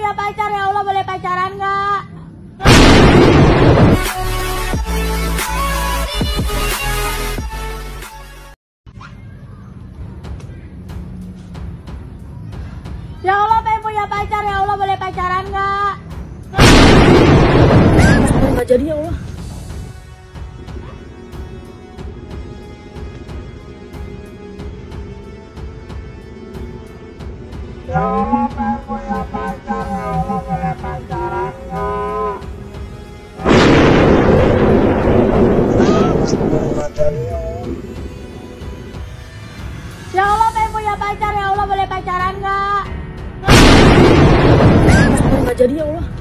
punya pacar, ya Allah, boleh pacaran nggak? Ya Allah, pengen punya pacar, ya Allah, boleh pacaran nggak? Nggak jadi ya Allah. Ya Allah, pengen punya pacar, ya Allah, boleh pacaran nggak? Nggak jadi ya Allah. Ya Allah, pengen punya pacar, ya Allah, boleh pacaran nggak? Nggak jadi ya Allah.